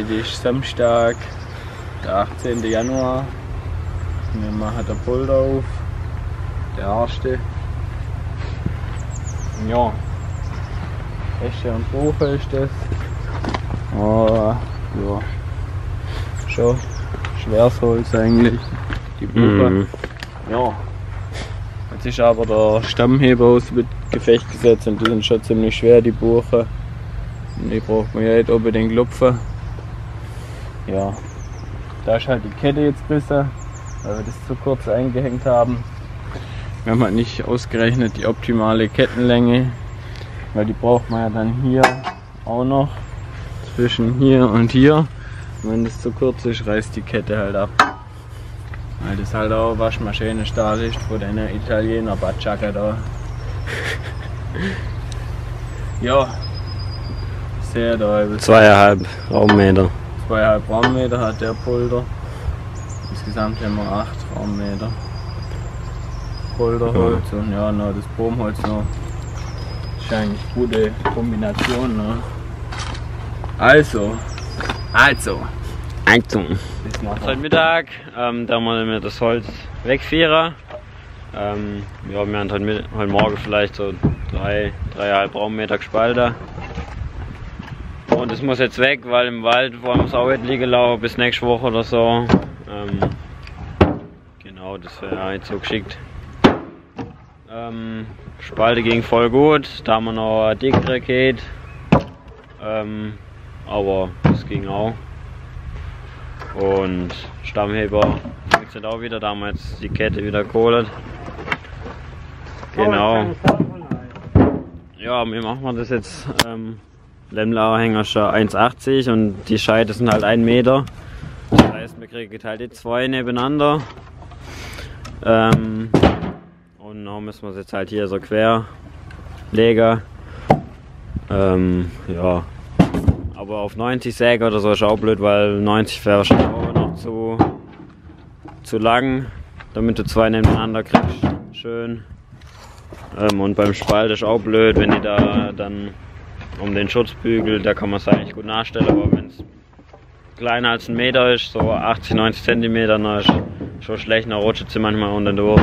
Heute ist Samstag, der 18. Januar. Wir machen den Polder auf, der erste. Ja, Esche und Buche ist das. Oh, ja, schon schweres Holz eigentlich, die Buche. Ja, jetzt ist aber der Stammheber aus dem Gefecht gesetzt und die sind schon ziemlich schwer, die Buche. Und die braucht man ja nicht unbedingt lupfen. Ja, da ist halt die Kette jetzt gerissen, weil wir das zu kurz eingehängt haben. Wir haben halt nicht ausgerechnet die optimale Kettenlänge, weil die braucht man ja dann hier auch noch, zwischen hier und hier. Und wenn das zu kurz ist, reißt die Kette halt ab. Weil das halt auch Waschmaschinenstahl ist von den Italiener Bacciacca da. Ja, sehr da. 2,5 Raummeter. 2,5 Raummeter hat der Polder. Insgesamt haben wir 8 Raummeter. Polderholz und ja, noch das Bohmholz noch. Das ist eigentlich eine gute Kombination. Ne? Also. Bis nachher. Heute Mittag, da wollen wir das Holz wegfahren. Ja, wir haben heute Morgen vielleicht so 3,5 Raummeter gespalten. Und es muss jetzt weg, weil im Wald wollen wir es auch nicht liegen lassen bis nächste Woche oder so. Genau, das wäre jetzt so geschickt. Spalte ging voll gut, da haben wir noch eine dickere Kette. Aber das ging auch. Und Stammheber funktioniert auch wieder, da haben wir jetzt die Kette wieder geholt. Genau. Ja, wie machen wir das jetzt? Lämmler-Anhänger ist schon 1,80 und die Scheite sind halt 1 Meter. Das heißt, wir kriegen halt die 2 nebeneinander. Und dann müssen wir es jetzt halt hier so quer legen. Ja. Aber auf 90 Säge oder so ist auch blöd, weil 90 wäre wahrscheinlich auch noch zu lang, damit du 2 nebeneinander kriegst. Schön. Und beim Spalt ist auch blöd, wenn die da dann um den Schutzbügel, da kann man es eigentlich gut nachstellen, aber wenn es kleiner als 1 Meter ist, so 80, 90 cm, dann ist schon schlecht, dann rutscht sie manchmal unten durch.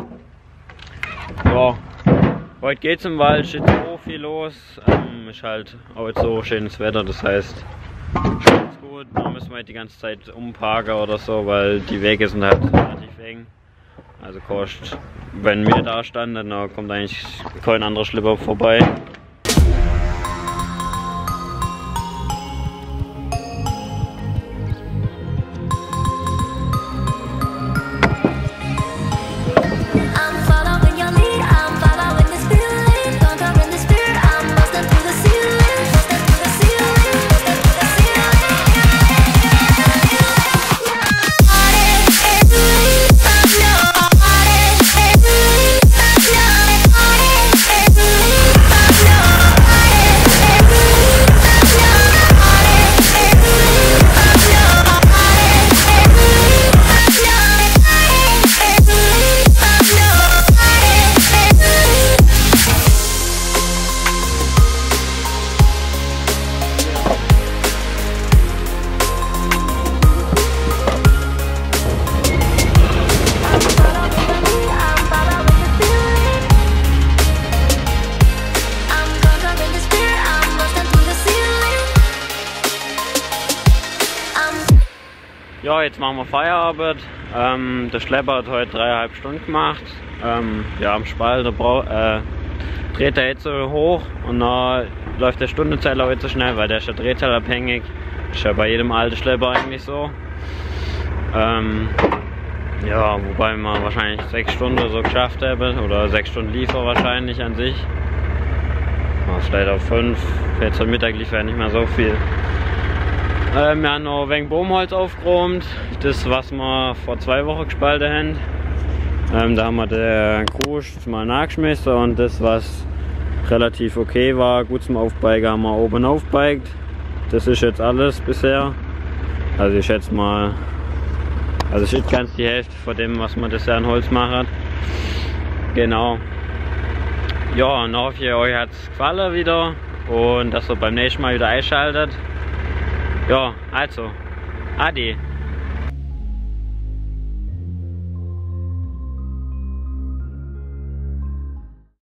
Ja, heute geht's im Wald, steht so viel los, ist halt auch jetzt so schönes Wetter, das heißt, schon ganz gut, da müssen wir halt die ganze Zeit umparken oder so, weil die Wege sind halt relativ eng. Also kostet, wenn wir da standen, dann kommt eigentlich kein anderer Schlipper vorbei. Ja, jetzt machen wir Feierabend. Der Schlepper hat heute 3,5 Stunden gemacht. Ja, am Spalt dreht er jetzt so hoch und dann läuft der Stundenzähler heute so schnell, weil der ist ja drehzahlabhängig. Ist ja bei jedem alten Schlepper eigentlich so. Ja, wobei wir wahrscheinlich 6 Stunden oder so geschafft haben oder 6 Stunden Liefer wahrscheinlich an sich. Vielleicht auf 5. Jetzt am Mittag lief ja nicht mehr so viel. Wir haben noch ein wenig Bohmholz aufgeräumt, das was wir vor 2 Wochen gespalten haben. Da haben wir den Krusch mal nachgeschmissen und das was relativ okay war, gut zum Aufbeigen, haben wir oben aufgebeigt. Das ist jetzt alles bisher. Also ich schätze mal, also es ist ganz die Hälfte von dem, was man das Jahr an Holz macht. Genau. Ja, und hoffe ich, euch hat es gefallen wieder und dass ihr beim nächsten Mal wieder einschaltet. Ja, also, Adi.